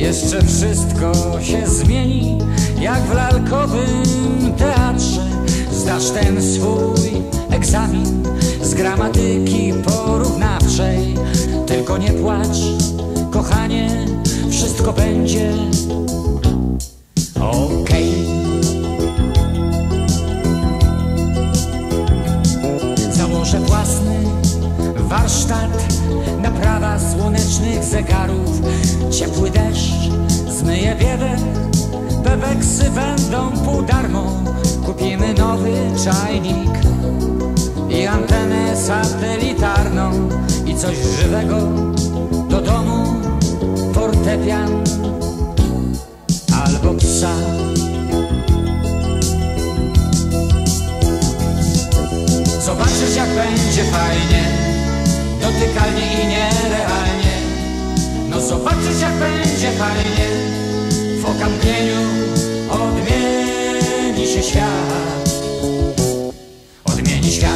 Jeszcze wszystko się zmieni, jak w lalkowym teatrze. Zdasz ten swój egzamin z gramatyki porównawczej. Tylko nie płacz, kochanie, wszystko będzie okej. Założę własny warsztat, naprawa słonecznych zegarów. Ciepły deszcz zmyje biedę, peweksy będą pół darmo. Kupimy nowy czajnik i antenę satelitarną i coś żywego do domu, fortepian albo psa. Zobaczysz, jak będzie fajnie, dotykalnie i nierealnie. No zobaczysz, jak będzie fajnie, w okamgnieniu odmieni się świat. Odmieni świat.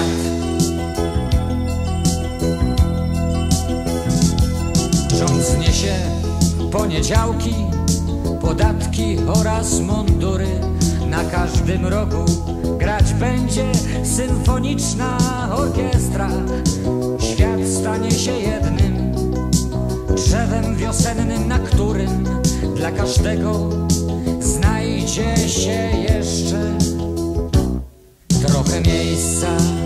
Rząd zniesie poniedziałki, podatki oraz mundury. Na każdym rogu grać będzie symfoniczna orkiestra. Świat stanie się jednym drzewem wiosennym, na którym dla każdego znajdzie się jeszcze trochę miejsca.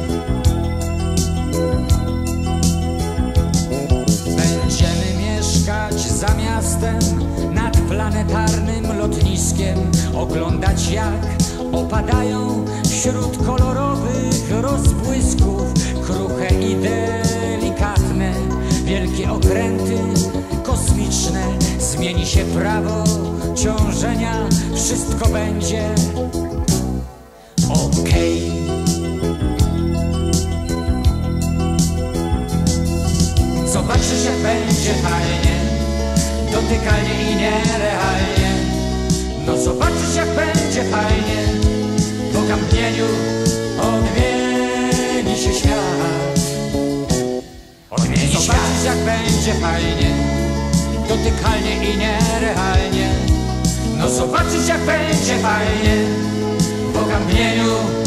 Będziemy mieszkać za miastem, nad planetarnym lotniskiem, oglądać, jak opadają wśród kolorowych rozbłysków kruche i delikatne wielkie okręty kosmiczne. Zmieni się prawo ciążenia, wszystko będzie okej. Zobaczysz, jak będzie fajnie, dotykalnie i nierealnie. No zobaczysz, jak będzie fajnie, w okamgnieniu odmieni się świat. Odmieni świat. Zobaczysz, jak będzie fajnie, dotykalnie i nierealnie. No zobaczysz, jak będzie fajnie, w okamgnieniu